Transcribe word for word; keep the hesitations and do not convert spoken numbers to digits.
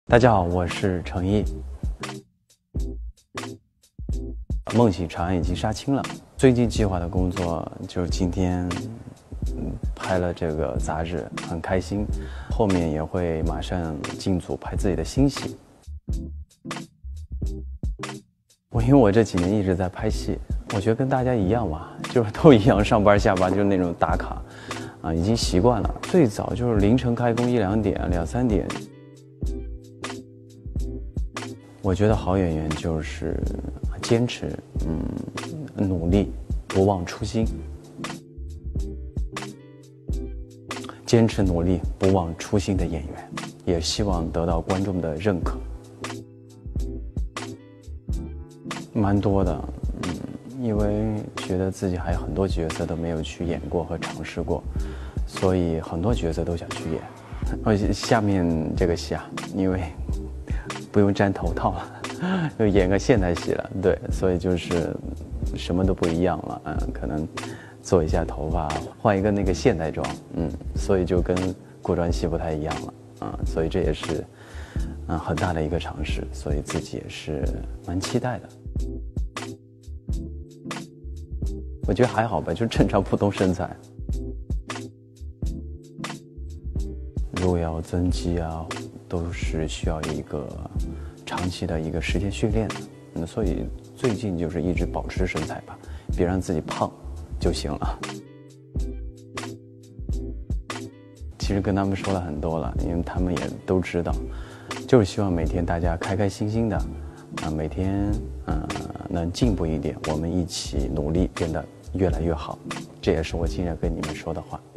大家好，我是程毅。梦醒长安已经杀青了，最近计划的工作就是今天，嗯，拍了这个杂志，很开心。后面也会马上进组拍自己的新戏。我因为我这几年一直在拍戏，我觉得跟大家一样吧，就是都一样，上班下班就是那种打卡，啊，已经习惯了。最早就是凌晨开工一两点、两三点。我觉得好演员就是坚持，嗯，努力，不忘初心。坚持努力，不忘初心的演员，也希望得到观众的认可。蛮多的，嗯，因为觉得自己还有很多角色都没有去演过和尝试过，所以很多角色都想去演。而且下面这个戏啊，因为不用粘头套了，就演个现代戏了，对，所以就是什么都不一样了，嗯，可能做一下头发，换一个那个现代装，嗯，所以就跟古装戏不太一样了，嗯，所以这也是嗯很大的一个尝试，所以自己也是蛮期待的。我觉得还好吧，就正常普通身材。如果要增肌啊，都是需要一个长期的一个时间训练的，嗯，所以最近就是一直保持身材吧，别让自己胖就行了。其实跟他们说了很多了，因为他们也都知道，就是希望每天大家开开心心的，啊，每天嗯、呃、能进步一点，我们一起努力变得越来越好，这也是我今日跟你们说的话。